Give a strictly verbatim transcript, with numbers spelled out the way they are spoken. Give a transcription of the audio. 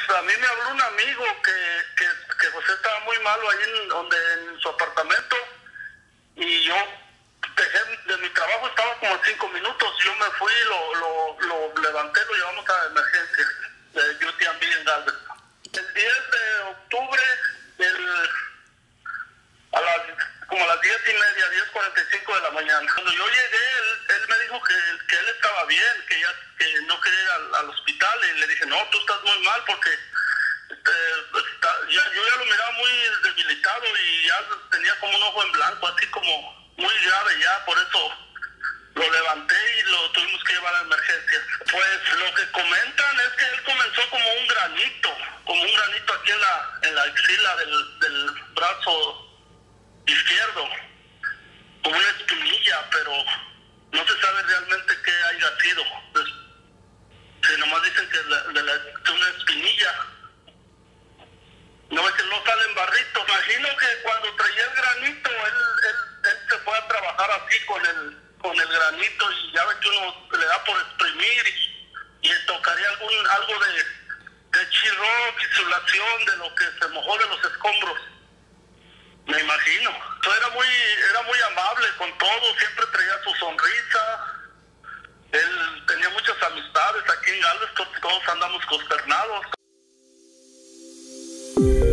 a mí me habló un amigo que, que, que José estaba muy malo ahí en, donde, en su apartamento, y yo dejé de mi trabajo, estaba como a cinco minutos, yo me fui, lo, lo, lo levanté, lo llevamos a emergencia de U T M B en Galvez. El diez de octubre, el, a las, como a las diez y media, diez cuarenta y cinco de la mañana. Cuando yo llegué, él, él me dijo que, que él estaba bien, que ya que no quería ir al, al hospital, y le dije, no, tú estás muy mal porque este, está, ya, yo ya lo miraba muy debilitado y ya tenía como un ojo en blanco, así como muy grave ya, por eso lo levanté y lo tuvimos que llevar a emergencias. Pues lo que comentan es que él comenzó como un granito, como un granito aquí en la, en la axila del, del brazo izquierdo, como una espinilla, pero no se sabe realmente qué haya sido. Pues, si nomás dicen que la, de, la, de una espinilla. No es que no salen barritos. Imagino que cuando traía el granito, él, él, él se fue a trabajar así con el, con el granito, y ya ves que uno le da por exprimir y, y tocaría algún, algo de, de chirro, fisulación de lo que se mojó de los escombros. Me imagino. Entonces era muy, era muy amable con todo, siempre traía su sonrisa. Él tenía muchas amistades aquí en Galvez, todos andamos consternados.